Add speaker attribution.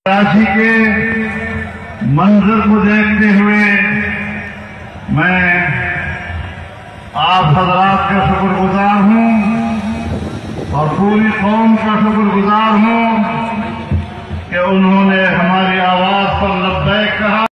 Speaker 1: कराची के मंजर को देखते हुए मैं आप हजरात का शुक्रगुजार हूं और पूरी कौम का शुक्रगुजार हूं कि उन्होंने हमारी आवाज पर लब्बैक कहा।